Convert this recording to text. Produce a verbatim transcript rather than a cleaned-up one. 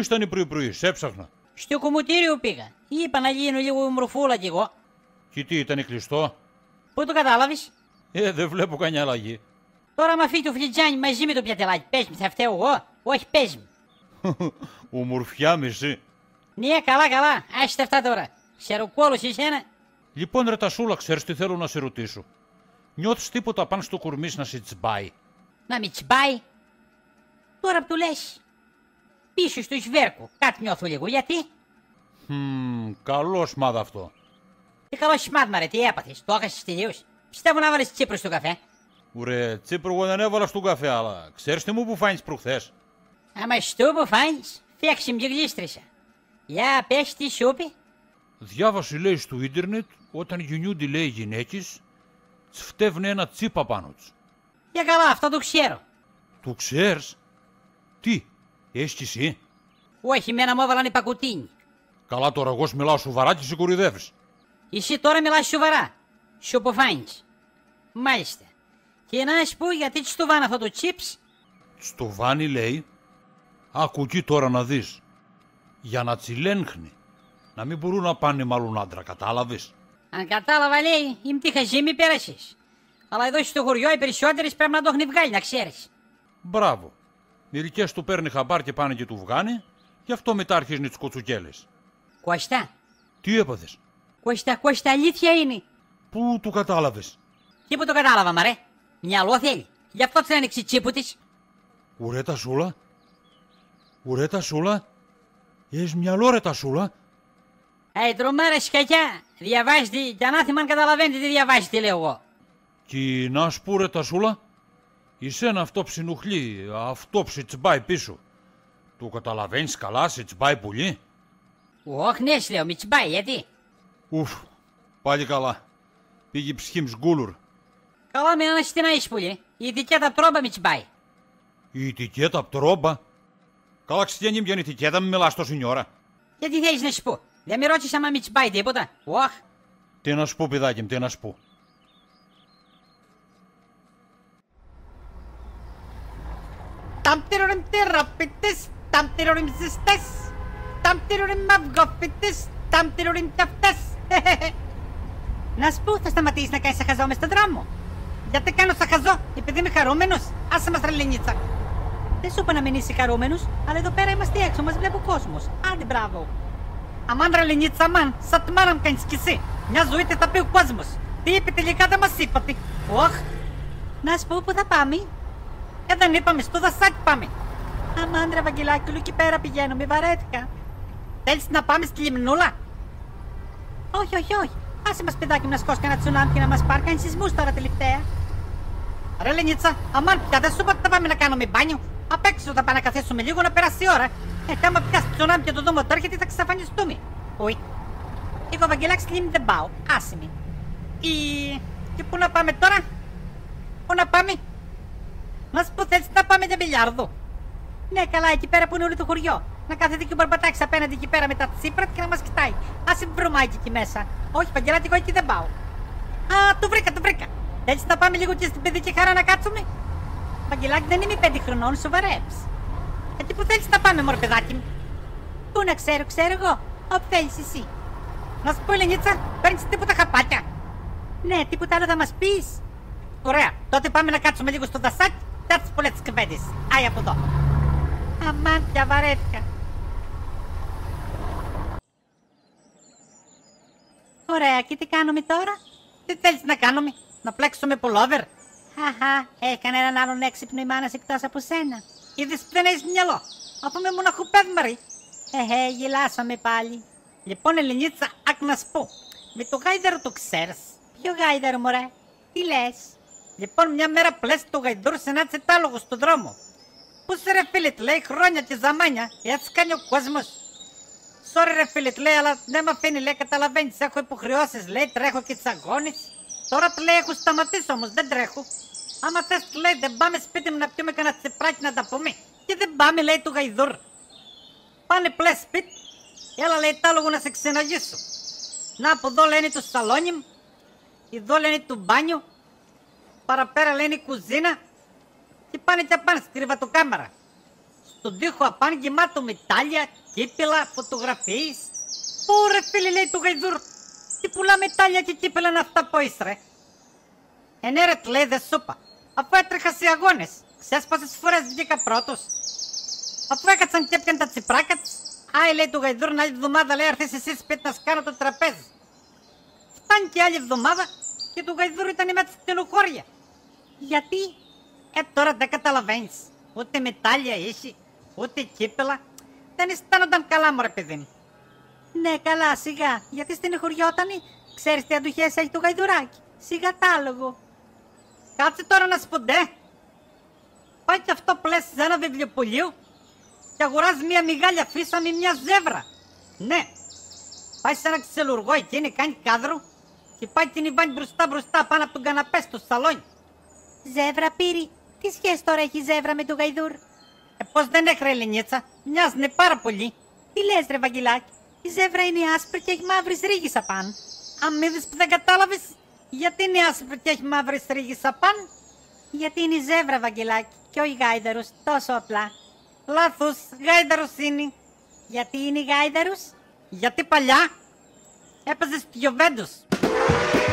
ήσταν πρωί-πρωί, σε έψαχνα. Στο κομμωτήριο πήγα. Είπα να γίνω λίγο μορφούλα κι εγώ. Και τι, ήταν κλειστό? Πού το κατάλαβες? Ε, δεν βλέπω κανένα αλλαγή. Τώρα μα φύγει το φλιτζάνι μαζί με το πιατελάκι. Πες μου, θα φταίω εγώ? Όχι, πες μου. Ομορφιά με εσύ. Ναι, καλά, καλά. Άστα αυτά τώρα. Ξεροκόλος εσένα. Λοιπόν, ρε Τασούλα, ξέρεις τι θέλω να σε ρωτήσω. Νιώθεις τίποτα πάνω στο κορμί να σε τσμπάει? Να με τσμπάει? Τώρα που του λες. Πίσω στο σβέρκο. Κάτι νιώθω λίγο. Γιατί? Μμμ, καλό σμάδ αυτό. Τι καλό σμάδμα ρε, τι έπαθες? Το έχασες τελείως? Πιστεύω να βάλεις τσίπρο στο καφέ. Ουρε, τσίπρο εγώ δεν έβαλα στον καφέ, αλλά ξέρεις τι μου που φάνεις προχθές? Άμα στο που φάνεις, φέξε μου και γλίστρισα. Για πες τι σου πει. Διάβασε, λέει, στο ίντερνετ, όταν γεννιούνται, λέει, οι γυναίκες, τις φτεύνει ένα τσίπα πάνω τους. Για καλά, αυτό το ξέρω. Το ξέρεις? Τι, έχεις κι εσύ? Όχι, μένα μου έβαλαν πακουτίνι. Καλά, τώρα εγώ σου μιλάω σοβαρά και σε κοροϊδεύεις. Εσύ τώρα μιλάς σοβαρά. Σου που φάνεις. Μάλιστα. Και να σου πω γιατί της το βάνε αυτό το τσίπς. Στο βάνει, λέει, άκου εκεί τώρα να δεις. Για να τσιλέγχνει. Να μην μπορούν να πάνε μάλλον άντρα, κατάλαβες? Αν κατάλαβα, λέει, είμαι τι χαζή μη πέρασες. Αλλά εδώ στο χωριό οι περισσότερες πρέπει να το έχουν βγάλει, να ξέρεις. Μπράβο. Μερικές του παίρνει χαμπάρ και πάνε και του βγάνε, γι' αυτό μετά αρχίζουν τις κοτσουκέλες. Κώστα. Τι έπαθες? Κώστα, Κώστα, αλήθεια είναι. Πού του κατάλαβες? Τι που το κατάλαβα, μαρέ. Μυαλό θέλει. Γι' αυτό την άνοιξε τσίπου της. Ουρέ Τασούλα. Ουρέ Τασούλα. Έχεις μυαλό, ρε Τασούλα. Ε, τρομάρα σκακιά. Διαβάζετε και ανάθημα αν καταλαβαίνετε τι διαβάζετε, λέω εγώ. Και να σου πω, ρε Τασούλα, εσένα αυτό ψινουχλεί, αυτό ψιτσμπάει πίσω. Το καταλαβαίνεις καλά, σε τσμπάει πολύ? Όχι, ναι, σου λέω, μη τσμπάει, γιατί? Ουφ, πάλι καλά. Πήγε η ψυχή μου σγκούλουρ. Καλά, μην αναστηνάεις πολύ. Η ετικέτα απ' τρόμπα μη τσμπάει. Η ετικέτα απ' τρόμπα? Καλά, ξεστιανή μια ετικέτα, μην μιλάς τόση ώρα. Γιατί θέλεις να σου πω? Δεν με ρώτησες άμα μη τσμπάει τίποτα. Οχ. Τι να σου πω, παιδάκι μου, τι να σου πω. Ταμπτυροριμ τεραπίτες, ταμπτυροριμ ζεστές, ταμπτυροριμ αυγόφυτες, ταμπτυροριμ ταυτές. Να σου πω, θα σταματήσεις να κάνεις σαχαζό μες στον δρόμο? Γιατί κάνω σαχαζό? Επειδή είμαι χαρούμενος? Άσε μας, ρε Λενίτσα. Δεν σου είπα να μην είσαι χαρούμενος, αλλά εδώ πέρα είμαστε έξω, μας βλέπει ο κόσμος. Άντε, μπράβο. Αμάν, ρε Λενίτσα, αμάν, σαν τη μάνα μου κάνεις κι εσύ. Μια ζωή τι θα πει ο κόσμος. Τι είπε τελικά δεν μας είπατε. Οχ. Να σου πω που θα πάμε. Ε, δεν είπαμε, στο δασάκι πάμε. Αμάν, ρε Βαγγελάκη, εκεί πέρα πηγαίνω, μη βαρέθηκα. Θέλεις να πάμε στη λιμνούλα? Όχι, όχι, όχι. Άσε μας, παιδάκι μου, να σκώσει κανένα τσουνάμι και να μας πάρει. Κάνει σεισμούς τώρα τελευταία. Ρε Λενίτσα, αμάν, πια δεν σου είπα ότι θα πάμε να κάνουμε μπάνιο. Απ' έξω θα πάμε να καθίσουμε λίγο να περάσει η ώρα. Ε, άμα πιάσει τσουνάμι και το δούμε ότι έρχεται, θα ξαφανιστούμε. Όχι. Εγώ, Βαγγελάκη, στη λίμνη δεν πάω. Άσε με. Ή... Και πού να πάμε τώρα? Πού να πάμε? Να σου πω, θέλεις να πάμε για μπιλιάρδο? Ναι, καλά, εκεί πέρα που είναι όλο το χωριό. Να κάθεται και ο Μπαρμπατάκης απέναντι εκεί πέρα με τα τσίπρα και να μας κοιτάει. Άσε βρωμάκι εκεί μέσα. Όχι, Βαγγελάκη, εγώ εκεί δεν πάω. Α, το βρήκα, το βρήκα. Θέλεις να πάμε λίγο και στην παιδική χαρά να κάτσουμε? Βαγγελάκη, δεν είμαι πέντε χρονών, σοβαρέψ. Γιατί που θέλεις να πάμε, μωρέ παιδάκι μου? Πού να ξέρω, ξέρω εγώ. Όπου θέλεις εσύ. Να σου πω, Ελενίτσα, παίρνεις τίποτα χαπάκια? Ναι, τίποτα άλλο θα μας πεις? Ωραία, τότε πάμε να κάτσουμε λίγο στο δασάκι. Τάτσε πολλές τις κουβέντες. Άι από εδώ. Αμάν, πια βαρέθηκα. Ωραία, και τι κάνουμε τώρα? Τι θέλεις να κάνουμε? Να πλέξουμε πουλόβερ? Χαχα, έκανε έναν άλλον έξυπνο η μάνα εκτός από σένα. Είδες που δεν έχεις μυαλό? Αφού με μοναχοπέδμαρη. Εχε, γελάσαμε πάλι. Λοιπόν, Ελενίτσα, άκ να σου πω. Με το γάιδαρο το ξέρεις? Ποιο γάιδαρο, μωρέ? Τι λες? Λοιπόν, μια μέρα πλέσει το γαϊδούρ σε ένα τσετάλογο στον δρόμο. Πού σε ρε φίλε, λέει, χρόνια και ζαμάνια, έτσι κάνει ο κόσμος. Sorry ρε φίλε, λέει, αλλά δεν με αφήνει, λέει, καταλαβαίνεις, έχω υποχρεώσεις, λέει, τρέχω και τις αγώνες. Τώρα, λέει, έχω σταματήσει όμως, δεν τρέχω. Άμα θες, λέει, δεν πάμε σπίτι μου να πιούμε κανένα τσεπράκι να τα πούμε. Και δεν πάμε, λέει, του γαϊδούρ. Πάνε πλέ σπίτι, έλα, λέει, τάλογο να σε ξεναγήσω. Να, από εδώ λένε το σαλόνι μου, εδώ λένε το μπάνιο. Παραπέρα λένε η κουζίνα και πάνε και πάνε στη κρυβατοκάμαρα. στον τοίχο απάν γεμάτο μετάλλια, κύπελα, φωτογραφίες. Πού ρε φίλε, λέει του Γαϊδούρ, τι πουλά μετάλλια και κύπελα να αυτά πω είσαι ρε. Ε ναι ρε, του λέει, δεν σου είπα, αφού έτρεχα σε αγώνες, ξέρεις πόσες φορές βγήκα πρώτος. Αφού έκατσαν και έπιαν τα τσιπράκα της, άι λέει του Γαϊδούρ, άλλη εβδομάδα λέει έρθεις εσύ σπίτι να σκάνω το τραπέζι. Φτάνει και άλλη εβδομάδα και του Γαϊδούρ ήταν με τη στενοχώρια. Γιατί? Ε τώρα δεν καταλαβαίνεις, ούτε μετάλλια είχε, ούτε κύπελα, δεν αισθάνονταν καλά μωρέ παιδί μου. Ναι καλά σιγά, γιατί στενοχωριότανε, ξέρεις τι αντοχές έχει το Γαϊδουράκι, σιγά τάλογο. Κάτσε τώρα να σου πω ντε. Πάει και αυτό που λες σε ένα βιβλιοπωλείο και αγοράζει μια μεγάλη αφίσα με μια ζεύρα. Ναι. Πάει σε ένα ξυλουργό εκείνη, κάνει κάδρο και πάει την Ιβάνη μπροστά μπροστά πάνω από τον καναπέ στο σαλόνι. Ζεύρα πήρη. Τι σχέση τώρα έχει η ζεύρα με τον Γαϊδούρ? Ε πως δεν έχει ρε Ελληνίτσα, μοιάζουνε πάρα πολύ. Τι λες ρε Βαγγελάκη, η ζεύρα είναι άσπρη και έχει μαύρες ρίγες απάνω. Αν μ' είδες που δεν κατάλαβες, γιατί είναι άσπρη και έχει μαύρες ρίγες απάνω? Γιατί είναι η ζεύρα Βαγγελάκη και ο γάιδαρος, τόσο απλά. Λάθος, γάιδαρος είναι. Γιατί είναι γάιδαρος? Γιατί παλιά έπαιζε στη Γιουβέντους.